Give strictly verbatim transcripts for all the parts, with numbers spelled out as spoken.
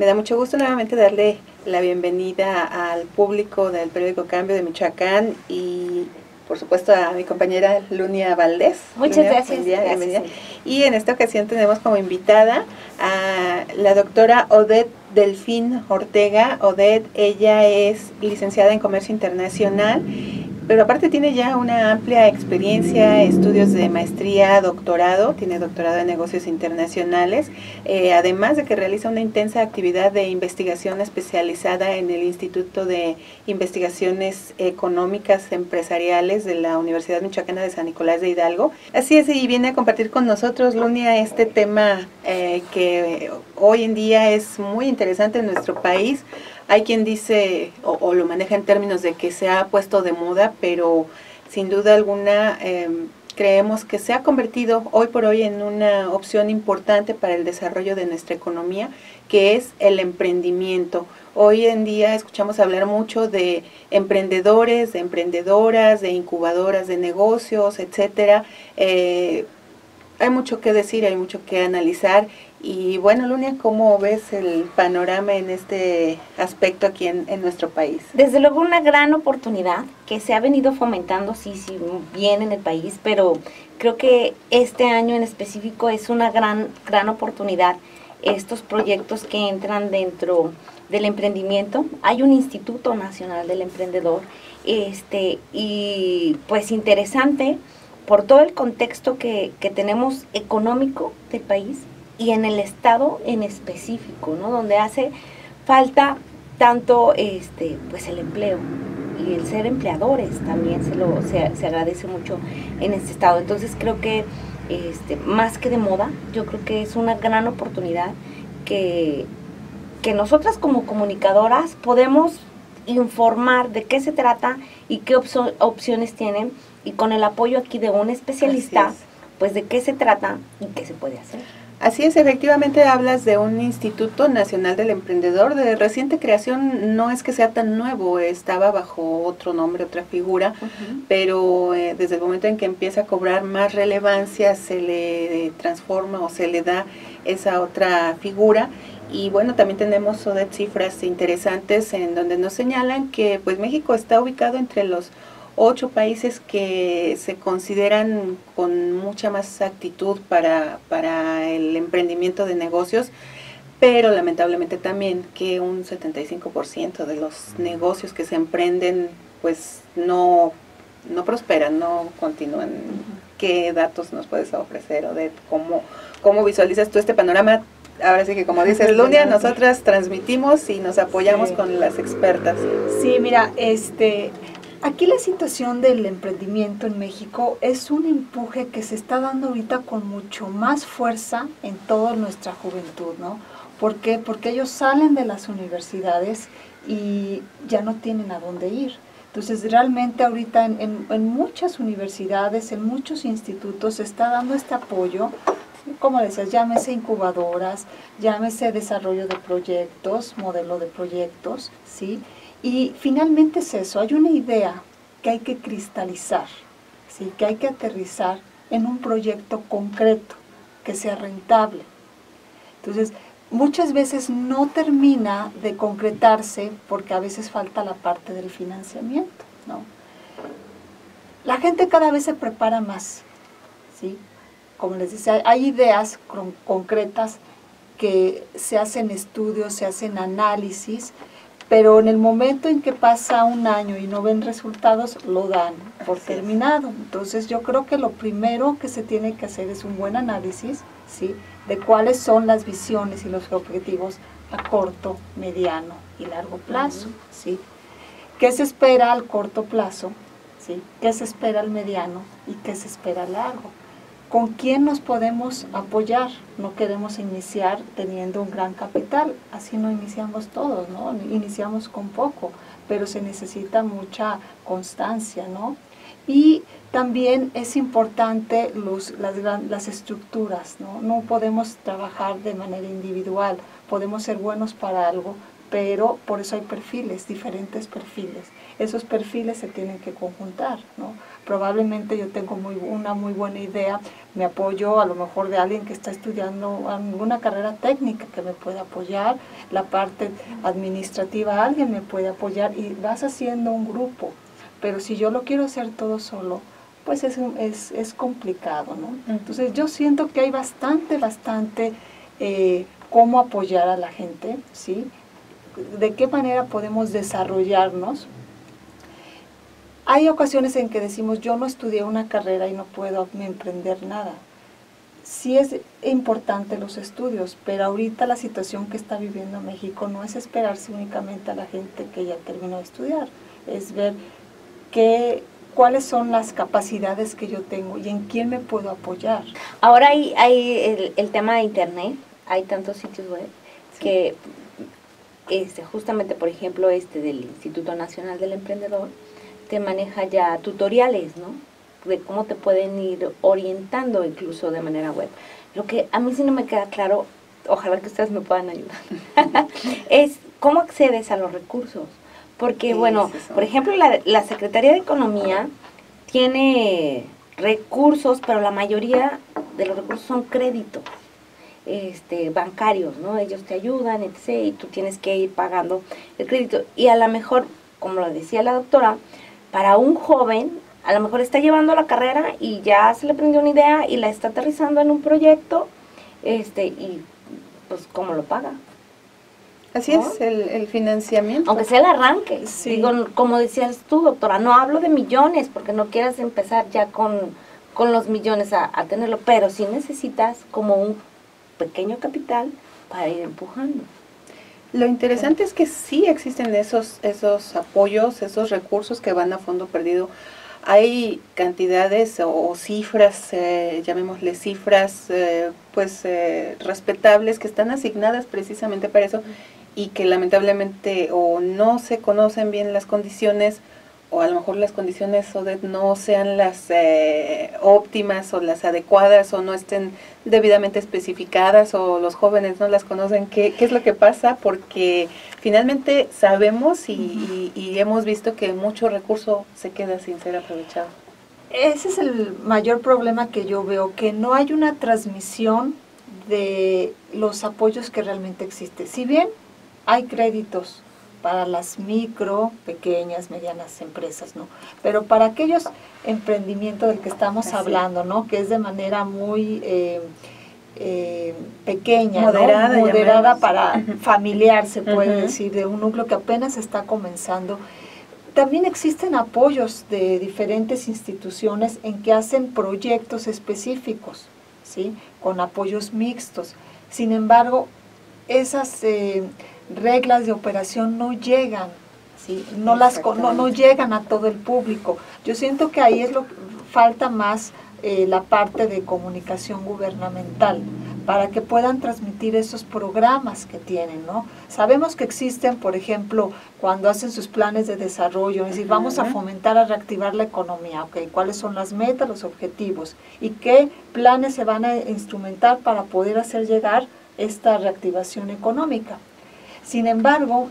Me da mucho gusto nuevamente darle la bienvenida al público del periódico Cambio de Michoacán y por supuesto a mi compañera Lunia Valdés. Muchas Lunia, gracias. Buen día, gracias bienvenida. sí. Y en esta ocasión tenemos como invitada a la doctora Odette Delfín Ortega. Odette, ella es licenciada en Comercio Internacional, pero aparte tiene ya una amplia experiencia, estudios de maestría, doctorado, tiene doctorado en negocios internacionales, eh, además de que realiza una intensa actividad de investigación especializada en el Instituto de Investigaciones Económicas Empresariales de la Universidad Michoacana de San Nicolás de Hidalgo. Así es, y viene a compartir con nosotros, Lunia, este tema eh, que hoy en día es muy interesante en nuestro país. Hay quien dice o, o lo maneja en términos de que se ha puesto de moda, pero sin duda alguna eh, creemos que se ha convertido hoy por hoy en una opción importante para el desarrollo de nuestra economía, que es el emprendimiento. Hoy en día escuchamos hablar mucho de emprendedores, de emprendedoras, de incubadoras de negocios, etcétera. Eh, hay mucho que decir, hay mucho que analizar. Y bueno, Lunia, ¿cómo ves el panorama en este aspecto aquí en, en nuestro país? Desde luego una gran oportunidad que se ha venido fomentando, sí, sí, bien en el país, pero creo que este año en específico es una gran, gran oportunidad. Estos proyectos que entran dentro del emprendimiento, hay un Instituto Nacional del Emprendedor, este, y pues interesante por todo el contexto que, que tenemos económico del país, y en el estado en específico, ¿no? Donde hace falta tanto este pues el empleo y el ser empleadores también se lo se, se agradece mucho en este estado. Entonces creo que este más que de moda, yo creo que es una gran oportunidad que que nosotras como comunicadoras podemos informar de qué se trata y qué opso, opciones tienen, y con el apoyo aquí de un especialista, pues de qué se trata y qué se puede hacer. Así es, efectivamente hablas de un Instituto Nacional del Emprendedor de reciente creación. No es que sea tan nuevo, estaba bajo otro nombre, otra figura, uh-huh. pero eh, desde el momento en que empieza a cobrar más relevancia se le transforma o se le da esa otra figura. Y bueno, también tenemos Odette, cifras interesantes en donde nos señalan que pues México está ubicado entre los ocho países que se consideran con mucha más actitud para, para el emprendimiento de negocios, pero lamentablemente también que un setenta y cinco por ciento de los negocios que se emprenden pues no, no prosperan, no continúan. ¿Qué datos nos puedes ofrecer, Odette? ¿Cómo, cómo visualizas tú este panorama? Ahora sí que, como dices, Lunia, nosotras transmitimos y nos apoyamos sí. con las expertas. Sí, mira, este... aquí la situación del emprendimiento en México es un empuje que se está dando ahorita con mucho más fuerza en toda nuestra juventud, ¿no? ¿Por qué? Porque ellos salen de las universidades y ya no tienen a dónde ir. Entonces, realmente ahorita en, en, en muchas universidades, en muchos institutos se está dando este apoyo, como decías, llámese incubadoras, llámese desarrollo de proyectos, modelo de proyectos, ¿sí? Y finalmente es eso, hay una idea que hay que cristalizar, ¿sí? Que hay que aterrizar en un proyecto concreto, que sea rentable. Entonces, muchas veces no termina de concretarse porque a veces falta la parte del financiamiento, ¿no? La gente cada vez se prepara más, ¿sí? Como les decía, hay ideas con, concretas que se hacen estudios, se hacen análisis, pero en el momento en que pasa un año y no ven resultados, lo dan por terminado. Entonces yo creo que lo primero que se tiene que hacer es un buen análisis, ¿sí? De cuáles son las visiones y los objetivos a corto, mediano y largo plazo, ¿sí? ¿Qué se espera al corto plazo? ¿Sí? ¿Qué se espera al mediano y qué se espera al largo? ¿Con quién nos podemos apoyar? No queremos iniciar teniendo un gran capital, así no iniciamos todos, ¿no? Iniciamos con poco, pero se necesita mucha constancia, ¿no? Y también es importante los, las, las estructuras, ¿no? No podemos trabajar de manera individual, podemos ser buenos para algo, pero por eso hay perfiles, diferentes perfiles. Esos perfiles se tienen que conjuntar, ¿no? Probablemente yo tengo muy, una muy buena idea, me apoyo a lo mejor de alguien que está estudiando alguna carrera técnica que me pueda apoyar, la parte administrativa alguien me puede apoyar y vas haciendo un grupo. Pero si yo lo quiero hacer todo solo, pues es, es, es complicado, ¿no? Entonces yo siento que hay bastante, bastante eh, cómo apoyar a la gente, ¿sí? De qué manera podemos desarrollarnos. Hay ocasiones en que decimos, yo no estudié una carrera y no puedo emprender nada. Sí es importante los estudios, pero ahorita la situación que está viviendo México no es esperarse únicamente a la gente que ya terminó de estudiar, es ver qué, cuáles son las capacidades que yo tengo y en quién me puedo apoyar. Ahora hay, hay el, el tema de internet, hay tantos sitios web sí. que este, justamente, por ejemplo, este del Instituto Nacional del Emprendedor, te maneja ya tutoriales, ¿no? De cómo te pueden ir orientando incluso de manera web. Lo que a mí sí no me queda claro, ojalá que ustedes me puedan ayudar, es cómo accedes a los recursos. Porque, sí, bueno, por ejemplo, la, la Secretaría de Economía tiene recursos, pero la mayoría de los recursos son créditos este, bancarios, ¿no? Ellos te ayudan, etcétera, y tú tienes que ir pagando el crédito. Y a lo mejor, como lo decía la doctora, para un joven, a lo mejor está llevando la carrera y ya se le prendió una idea y la está aterrizando en un proyecto, este, y pues, ¿cómo lo paga? Así ¿no? es, el, el financiamiento. Aunque sea el arranque. Sí. Digo, como decías tú, doctora, no hablo de millones, porque no quieras empezar ya con, con los millones a, a tenerlo, pero sí necesitas como un pequeño capital para ir empujando. Lo interesante es que sí existen esos, esos apoyos, esos recursos que van a fondo perdido. Hay cantidades o, o cifras, eh, llamémosle cifras, eh, pues eh, respetables que están asignadas precisamente para eso y que lamentablemente o no se conocen bien las condiciones o a lo mejor las condiciones O D E T no sean las eh, óptimas o las adecuadas o no estén debidamente especificadas o los jóvenes no las conocen. ¿Qué, qué es lo que pasa? Porque finalmente sabemos y, y, y hemos visto que mucho recurso se queda sin ser aprovechado. Ese es el mayor problema que yo veo, que no hay una transmisión de los apoyos que realmente existen. Si bien hay créditos para las micro, pequeñas, medianas empresas, ¿no? Pero para aquellos emprendimientos del que estamos Así. hablando, ¿no? Que es de manera muy eh, eh, pequeña, moderada, ¿no? Moderada para familiar, se puede uh-huh. decir, de un núcleo que apenas está comenzando. También existen apoyos de diferentes instituciones en que hacen proyectos específicos, ¿sí? Con apoyos mixtos. Sin embargo, esas eh, reglas de operación no llegan, ¿sí? no, las, no, no llegan a todo el público. Yo siento que ahí es lo falta más eh, la parte de comunicación gubernamental, para que puedan transmitir esos programas que tienen, ¿no? Sabemos que existen, por ejemplo, cuando hacen sus planes de desarrollo, es decir, vamos a fomentar, a reactivar la economía, ¿ok? ¿Cuáles son las metas, los objetivos? ¿Y qué planes se van a instrumentar para poder hacer llegar esta reactivación económica? Sin embargo,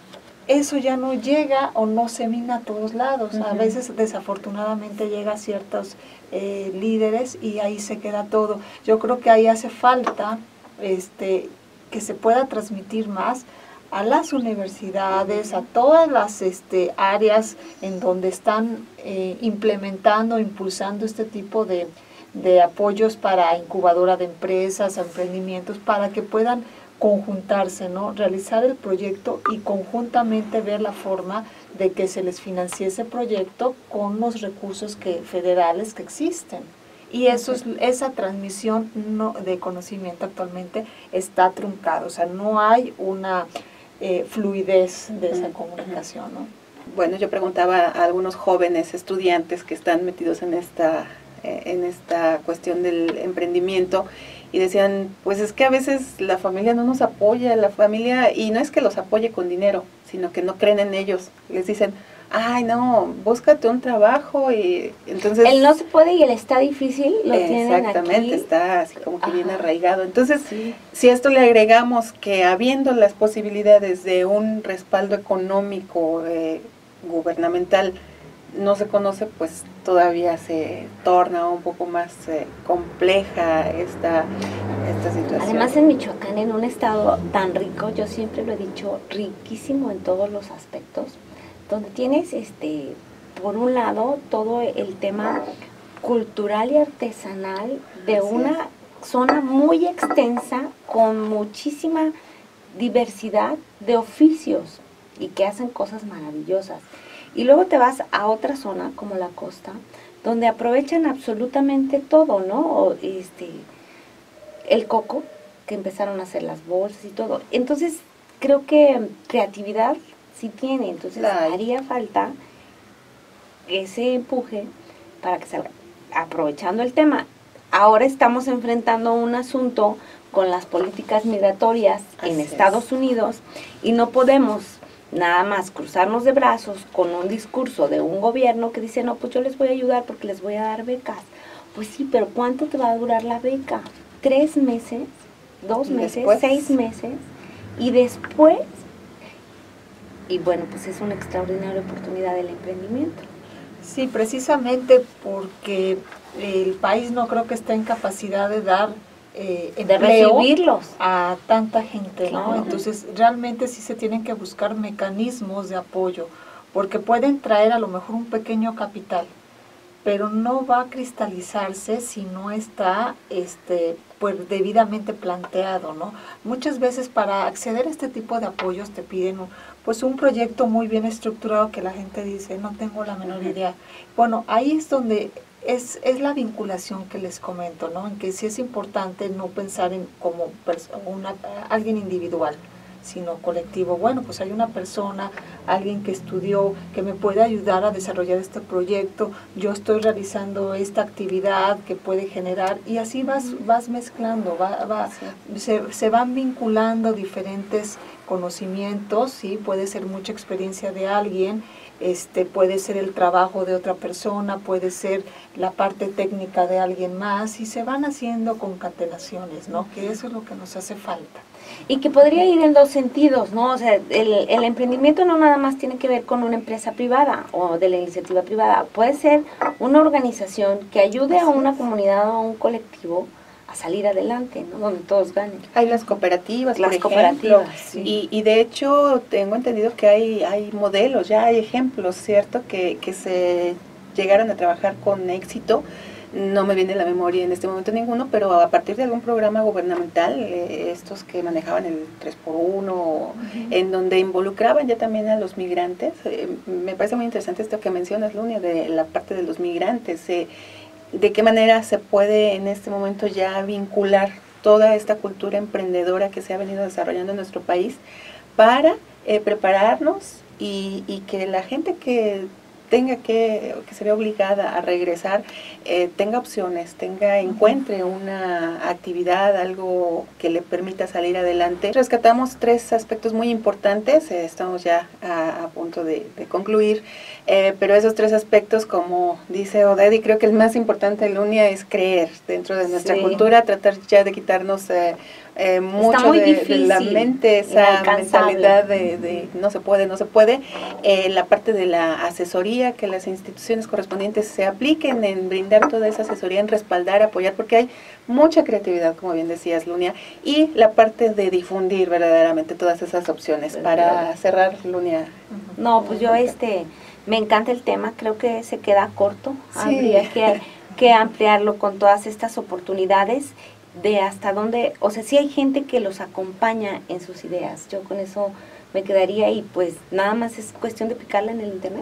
eso ya no llega o no se mina a todos lados. Uh-huh. A veces, desafortunadamente, llega a ciertos eh, líderes y ahí se queda todo. Yo creo que ahí hace falta este, que se pueda transmitir más a las universidades, a todas las este, áreas en donde están eh, implementando, impulsando este tipo de, de apoyos para incubadora de empresas, emprendimientos, para que puedan conjuntarse, ¿no? Realizar el proyecto y conjuntamente ver la forma de que se les financie ese proyecto con los recursos que, federales que existen. Y eso es, esa transmisión no, de conocimiento actualmente está truncada, o sea, no hay una eh, fluidez de esa comunicación, ¿no? Bueno, yo preguntaba a algunos jóvenes estudiantes que están metidos en esta, eh, en esta cuestión del emprendimiento, y decían, pues es que a veces la familia no nos apoya, la familia, y no es que los apoye con dinero, sino que no creen en ellos. Les dicen, ay no, búscate un trabajo y entonces... El no se puede y el está difícil lo tienen aquí. Exactamente, está así como que bien Ajá. arraigado. Entonces, Sí. si a esto le agregamos que habiendo las posibilidades de un respaldo económico eh, gubernamental no se conoce, pues todavía se torna un poco más eh, compleja esta, esta situación. Además en Michoacán, en un estado tan rico, yo siempre lo he dicho, riquísimo en todos los aspectos, donde tienes este por un lado todo el tema cultural y artesanal de Así una es. zona muy extensa con muchísima diversidad de oficios y que hacen cosas maravillosas. Y luego te vas a otra zona como la costa, donde aprovechan absolutamente todo, ¿no? O, este, el coco, que empezaron a hacer las bolsas y todo. Entonces, creo que creatividad sí tiene, entonces La hay. haría falta ese empuje para que salga. Aprovechando el tema, ahora estamos enfrentando un asunto con las políticas migratorias Así en es. Estados Unidos y no podemos nada más cruzarnos de brazos con un discurso de un gobierno que dice, no, pues yo les voy a ayudar porque les voy a dar becas. Pues sí, pero ¿cuánto te va a durar la beca? ¿Tres meses? ¿Dos Y meses? después. ¿Seis meses? Y después, y bueno, pues es una extraordinaria oportunidad del emprendimiento. Sí, precisamente porque el país no creo que esté en capacidad de dar eh, De empleo recibirlos. a tanta gente, ¿no? Claro. Entonces, realmente sí se tienen que buscar mecanismos de apoyo, porque pueden traer a lo mejor un pequeño capital, pero no va a cristalizarse si no está este pues debidamente planteado, ¿no? Muchas veces para acceder a este tipo de apoyos te piden un, pues un proyecto muy bien estructurado que la gente dice, no tengo la menor Ujú. idea. Bueno, ahí es donde es, es la vinculación que les comento, ¿no? En que sí es importante no pensar en como una, alguien individual, sino colectivo. Bueno, pues hay una persona, alguien que estudió, que me puede ayudar a desarrollar este proyecto, yo estoy realizando esta actividad que puede generar, y así vas, vas mezclando, va, va, se, se van vinculando diferentes conocimientos, ¿sí? Puede ser mucha experiencia de alguien, este puede ser el trabajo de otra persona, puede ser la parte técnica de alguien más, y se van haciendo concatenaciones, ¿no? Que eso es lo que nos hace falta. Y que podría ir en dos sentidos, ¿no? O sea, el, el emprendimiento no nada más tiene que ver con una empresa privada o de la iniciativa privada. Puede ser una organización que ayude a una comunidad o a un colectivo a salir adelante, ¿no? Donde todos ganen. Hay las cooperativas, Las por cooperativas, ejemplo, sí. y, y de hecho tengo entendido que hay, hay modelos, ya hay ejemplos, ¿cierto? Que, que se llegaron a trabajar con éxito. No me viene a la memoria en este momento ninguno, pero a partir de algún programa gubernamental, eh, estos que manejaban el tres por uno, uh-huh. en donde involucraban ya también a los migrantes. Eh, me parece muy interesante esto que mencionas, Lunia, de la parte de los migrantes. Eh, de qué manera se puede en este momento ya vincular toda esta cultura emprendedora que se ha venido desarrollando en nuestro país para eh, prepararnos y, y que la gente que tenga que, que se vea obligada a regresar, eh, tenga opciones, tenga, encuentre una actividad, algo que le permita salir adelante. Rescatamos tres aspectos muy importantes, eh, estamos ya a, a punto de, de concluir, eh, pero esos tres aspectos, como dice Oded, y creo que el más importante, Lunia, es creer dentro de nuestra sí. cultura, tratar ya de quitarnos eh, eh, mucho de, de la mente, esa mentalidad de, de no se puede, no se puede, eh, la parte de la asesoría, que las instituciones correspondientes se apliquen en brindar toda esa asesoría, en respaldar, apoyar, porque hay mucha creatividad, como bien decías, Lunia, y la parte de difundir verdaderamente todas esas opciones. Pues para claro. cerrar, Lunia. No, pues yo este, me encanta el tema, creo que se queda corto, sí. Habría que, que ampliarlo con todas estas oportunidades de hasta dónde, o sea, sí hay gente que los acompaña en sus ideas, yo con eso me quedaría y pues nada más es cuestión de picarla en el internet.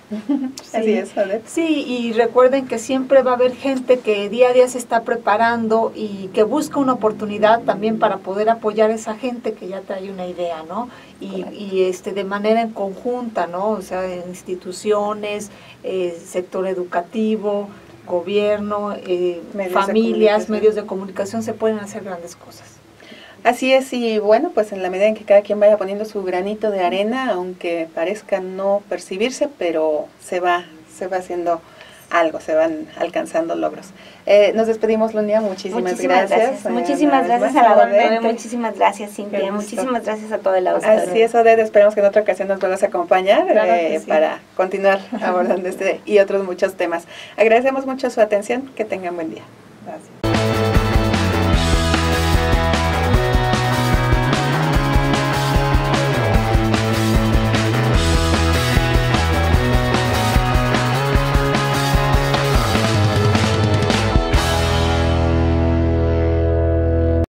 Sí, así es, ¿vale? Sí, y recuerden que siempre va a haber gente que día a día se está preparando y que busca una oportunidad también para poder apoyar a esa gente que ya trae una idea, ¿no? Y, y este de manera en conjunta, ¿no? O sea, instituciones, eh, sector educativo, gobierno, eh, medios familias, de medios de comunicación, se pueden hacer grandes cosas. Así es, y bueno, pues en la medida en que cada quien vaya poniendo su granito de arena, aunque parezca no percibirse, pero se va, se va haciendo algo, se van alcanzando logros. Eh, nos despedimos, Lunia, muchísimas, muchísimas gracias. gracias. Muchísimas eh, gracias a la doctora, muchísimas gracias, Cintia, muchísimas gracias a todo el auditorio. Así es, Odette, esperamos que en otra ocasión nos vuelvas a acompañar claro eh, sí. para continuar abordando este y otros muchos temas. Agradecemos mucho su atención, que tengan buen día. Gracias.